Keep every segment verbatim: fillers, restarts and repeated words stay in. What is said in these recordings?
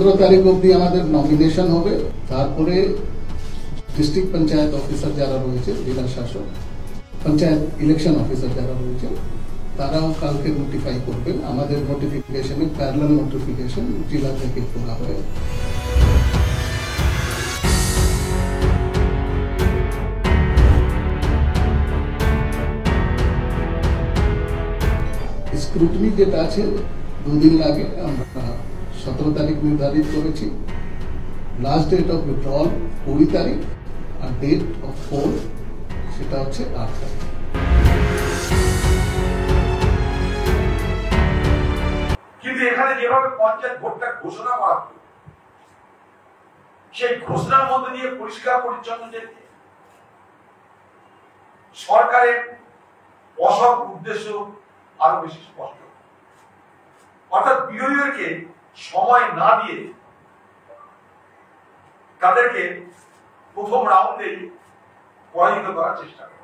সতেরো তারিখ অবধি আমাদের নমিনেশন হবে। তারপরে ডিস্ট্রিক্ট পঞ্চায়েত অফিসার যারা রয়েছে, জেলা শাসক, পঞ্চায়েত ইলেকশন অফিসার যারা রয়েছে, তারাও কালকে নোটিফাই করবেন। আমাদের নোটিফিকেশনে প্যারালাল নোটিফিকেশন জেলা থেকে করা হয়। স্ক্রুটিনি যেটা আছে দুদিন লাগে, আমরা সতেরো তারিখ নির্ধারিত করেছি। লাস্ট ডেট অফ উইথড্রল কুড়ি তারিখ, আর ডেট অফ পোল সেটা হচ্ছে আট তারিখ। কিন্তু এখানে যেভাবে পঞ্চায়েত ভোটটা ঘোষণা করা হলো, সেই ঘোষণার মধ্যে দিয়ে পরিষ্কার পরিচ্ছন্ন যে সরকারের অসৎ উদ্দেশ্য আরো বেশি স্পষ্ট। অর্থাৎ বিরোধীদেরকে সময় না দিয়ে তাদেরকে প্রথম রাউন্ডে পরাজিত করার চেষ্টা করে।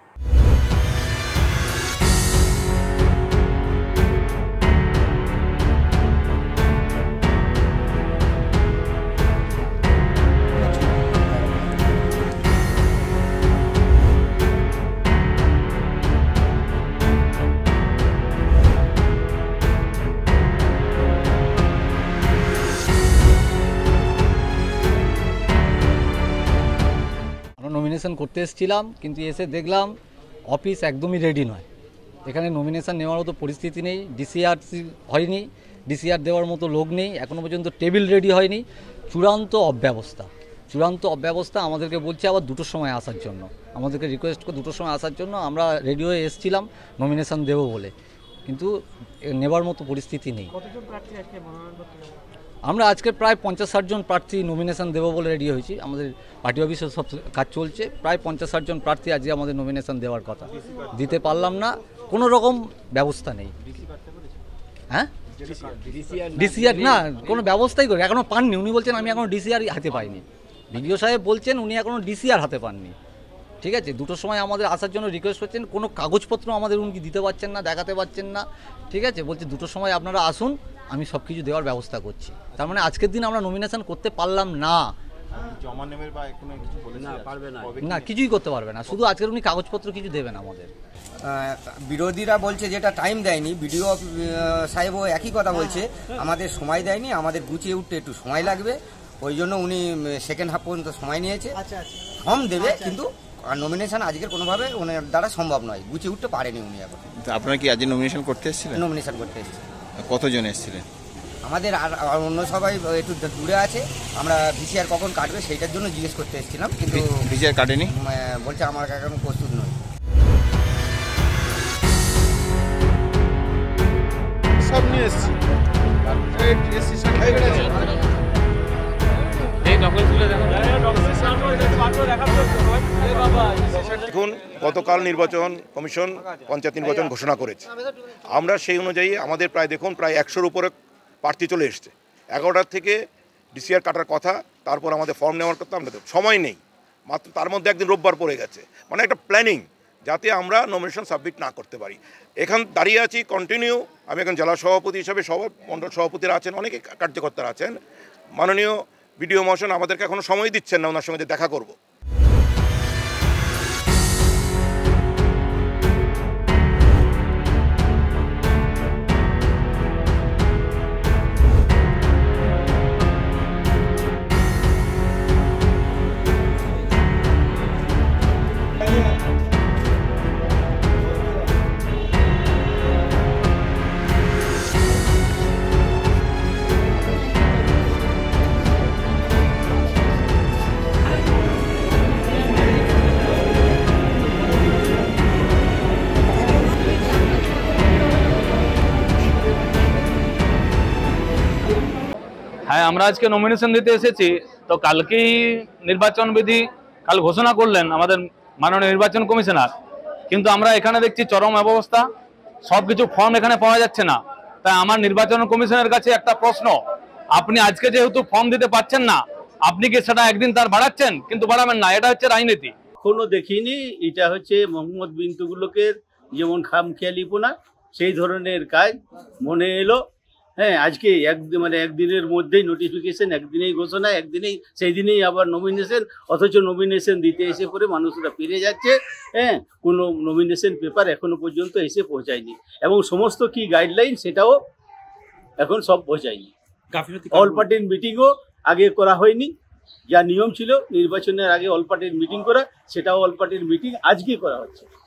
নমিনেশন করতে এসেছিলাম, কিন্তু এসে দেখলাম অফিস একদমই রেডি নয়। এখানে নমিনেশন নেওয়ার মতো পরিস্থিতি নেই, ডিসিআর হয়নি, ডিসিআর দেওয়ার মতো লোক নেই, এখনও পর্যন্ত টেবিল রেডি হয়নি। চূড়ান্ত অব্যবস্থা, চূড়ান্ত অব্যবস্থা। আমাদেরকে বলছে আবার দুটোর সময় আসার জন্য, আমাদেরকে রিকোয়েস্ট করে দুটোর সময় আসার জন্য। আমরা রেডি হয়ে এসেছিলাম নমিনেশন দেবো বলে, কিন্তু নেবার মতো পরিস্থিতি নেই। আমরা আজকে প্রায় পঞ্চাশ ষাট জন প্রার্থী নমিনেশন দেবো বলে রেডি হয়েছি। আমাদের পার্টি অফিসে সব কাজ চলছে। প্রায় পঞ্চাশ ষাট জন প্রার্থী আজকে আমাদের নমিনেশন দেওয়ার কথা, দিতে পারলাম না, কোনো রকম ব্যবস্থা নেই। হ্যাঁ, ডিসিআর না, কোনো ব্যবস্থাই করে এখনও পাননি। উনি বলছেন আমি এখনও ডিসিআর হাতে পাইনি। বিডিও সাহেব বলছেন উনি এখনও ডিসিআর হাতে পাননি। ঠিক আছে, দুটোর সময় আমাদের আসার জন্য রিকোয়েস্ট করছেন, কোনো কাগজপত্র আমাদের উনি দিতে পারছেন না, দেখাতে পারছেন না। ঠিক আছে, বলছে দুটোর সময় আপনারা আসুন, আমি সব কিছু দেওয়ার ব্যবস্থা করছি। তার মানে আজকের দিন আমরা নমিনেশন করতে পারলাম না, না কিছুই করতে পারবে না, শুধু আজকের উনি কাগজপত্র কিছু দেবেন আমাদের। বিরোধীরা বলছে যেটা টাইম দেয়নি, বিডিও সাহেবও একই কথা বলছে, আমাদের সময় দেয়নি, আমাদের গুছিয়ে উঠতে একটু সময় লাগবে, ওই জন্য উনি সেকেন্ড হাফ পর্যন্ত সময় নিয়েছে। ফর্ম দেবে, কিন্তু নমিনেশন আজকের কোনোভাবে ওনার দ্বারা সম্ভব নয়, গুছিয়ে উঠতে পারেনি উনি এখন। আপনারা কি আজ নমিনেশন করতে এসেছিলেন? নমিনেশন করতে এসেছিলেন। কতজন এসেছিলেন? আমাদের আর অন্য সবাই একটু দূরে আছে, আমরা ভিসিআর কখন কাটবে সেইটার জন্য জিজ্ঞেস করতে এসেছিলাম, কিন্তু ভিসিআর কাটেনি, বলছে আমার এখন প্রস্তুত নয়। সব নিয়ে এসেছি, দেখুন, গতকাল নির্বাচন কমিশন পঞ্চায়েত নির্বাচন ঘোষণা করেছে। আমরা সেই অনুযায়ী আমাদের প্রায় দেখুন প্রায় একশোর উপরে প্রার্থী চলে এসছে। এগারোটার থেকে ডিসিআর কাটার কথা, তারপর আমাদের ফর্ম নেওয়ার কথা, আমাদের সময় নেই, মাত্র তার মধ্যে একদিন রোববার পড়ে গেছে। মানে একটা প্ল্যানিং যাতে আমরা নমিনেশন সাবমিট না করতে পারি। এখান দাঁড়িয়ে আছি কন্টিনিউ। আমি এখন জেলা সভাপতি হিসাবে, সব মণ্ডল সভাপতিরা আছেন, অনেকে কার্যকর্তারা আছেন। মাননীয় বিডিও মহাশয় আমাদেরকে এখনো সময় দিচ্ছেন না ওনার সঙ্গে দেখা করব। হ্যাঁ, আমরা আজকে নমিনেশন দিতে এসেছি। তো কালকেই নির্বাচন বিধি কাল ঘোষণা করলেন আমাদের মাননীয় নির্বাচন কমিশনার, কিন্তু আমরা এখানে দেখছি চরম অবস্থা, সব কিছু ফর্ম এখানে পাওয়া যাচ্ছে না। তাই আমার নির্বাচন কমিশনের কাছে একটা প্রশ্ন, আপনি আজকে যেহেতু ফর্ম দিতে পারছেন না, আপনি কি সেটা একদিন তার বাড়াচ্ছেন? কিন্তু বাড়াবেন না, এটা হচ্ছে রাজনীতি। এখনো দেখিনি, এটা হচ্ছে মোহাম্মদ বিন তুগলকের যেমন খামখেয়ালিপনা সেই ধরনের কাজ মনে এলো। হ্যাঁ আজকে এক মানে একদিনের মধ্যেই নোটিফিকেশন, একদিনেই ঘোষণা, একদিনেই সেই দিনেই আবার নমিনেশন, অথচ নমিনেশন দিতে এসে পরে মানুষরা ফিরে যাচ্ছে। হ্যাঁ, কোনো নমিনেশন পেপার এখনো পর্যন্ত এসে পৌঁছায়নি, এবং সমস্ত কি গাইডলাইন সেটাও এখন সব পৌঁছায়নি। অল পার্টির মিটিংও আগে করা হয়নি, যা নিয়ম ছিল নির্বাচনের আগে অল পার্টির মিটিং করা, সেটাও অল পার্টির মিটিং আজকে করা হচ্ছে।